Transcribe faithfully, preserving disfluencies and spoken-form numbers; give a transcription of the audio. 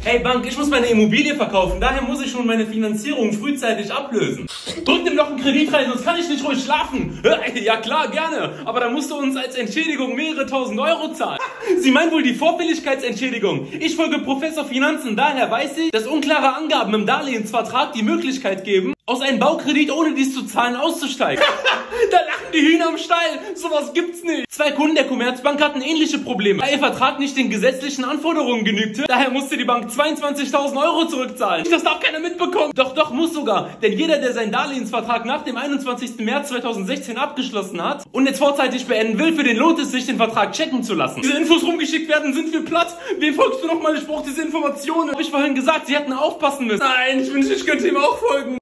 Hey Bank, ich muss meine Immobilie verkaufen, daher muss ich schon meine Finanzierung frühzeitig ablösen. Drück dem noch einen Kredit rein, sonst kann ich nicht ruhig schlafen. Ja klar, gerne, aber dann musst du uns als Entschädigung mehrere tausend Euro zahlen. Sie meinen wohl die Vorfälligkeitsentschädigung. Ich folge Professor Finanzen, daher weiß ich, dass unklare Angaben im Darlehensvertrag die Möglichkeit geben, aus einem Baukredit ohne dies zu zahlen auszusteigen. Da lachen die Hühner am Stall, sowas gibt's nicht. Zwei Kunden der Commerzbank hatten ähnliche Probleme, da ihr Vertrag nicht den gesetzlichen Anforderungen genügte. Daher musste die Bank zweiundzwanzigtausend Euro zurückzahlen. Das darf keiner mitbekommen. Doch, doch, muss sogar. Denn jeder, der seinen Darlehensvertrag nach dem einundzwanzigsten März zweitausendsechzehn abgeschlossen hat und jetzt vorzeitig beenden will, für den lohnt es sich, den Vertrag checken zu lassen. Diese Infos rumgeschickt werden, sind wir platt. Wem folgst du nochmal? Ich brauche diese Informationen. Hab ich vorhin gesagt, sie hätten aufpassen müssen. Nein, ich wünschte, ich könnte ihm auch folgen.